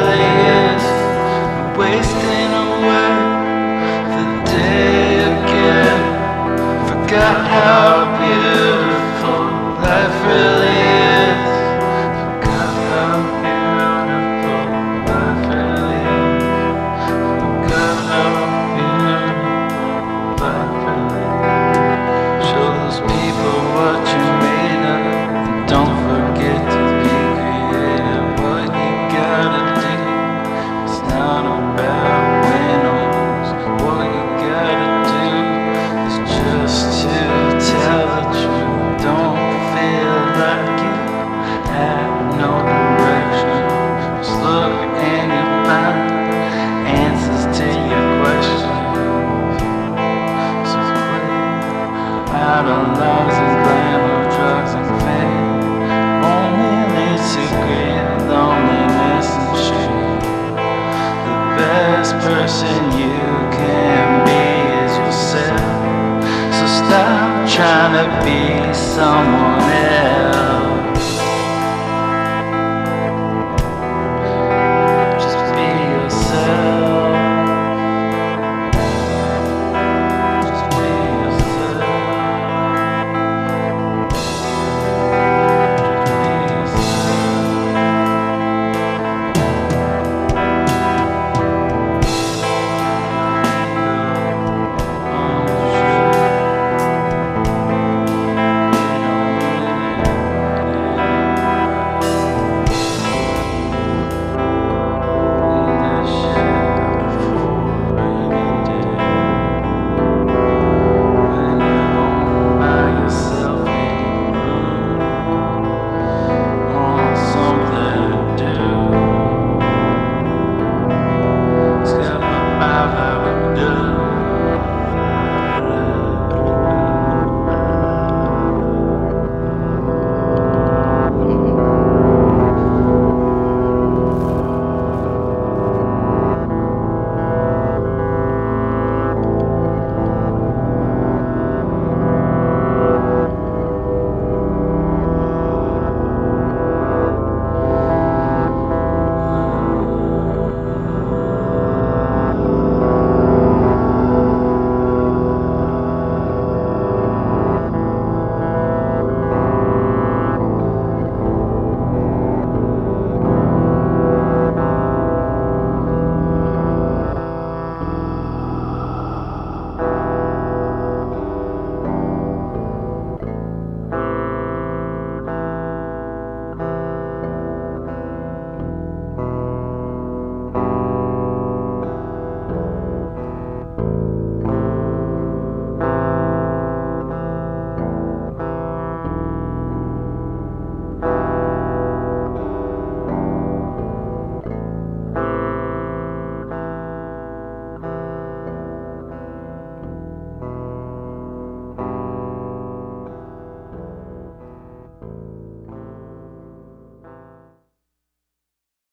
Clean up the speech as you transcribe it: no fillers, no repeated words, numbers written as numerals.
really is. Wasting away the day again. Forgot how beautiful life really is. Forgot how beautiful life really is. Forgot how beautiful life really is. Show those people what you made of. And don't forget to be creative. What you gotta do, it's not about winners. What you gotta do is just to tell the truth. Don't feel like you have no direction. Just look and you'll find answers to your questions. So quit out of loves and glamour, drugs and fame. Only leads to greed, loneliness and shame. The best person you can be is yourself. So stop trying to be someone else.